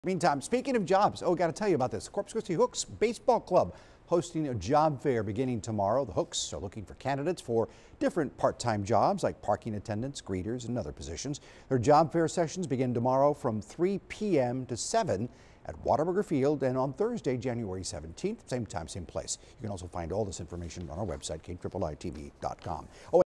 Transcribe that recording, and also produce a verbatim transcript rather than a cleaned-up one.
Meantime, speaking of jobs, oh, got to tell you about this. Corpus Christi Hooks Baseball Club hosting a job fair beginning tomorrow. The Hooks are looking for candidates for different part-time jobs like parking attendants, greeters, and other positions. Their job fair sessions begin tomorrow from three p m to seven at Whataburger Field, and on Thursday, January seventeenth, same time, same place. You can also find all this information on our website, K I I T V dot com. Oh,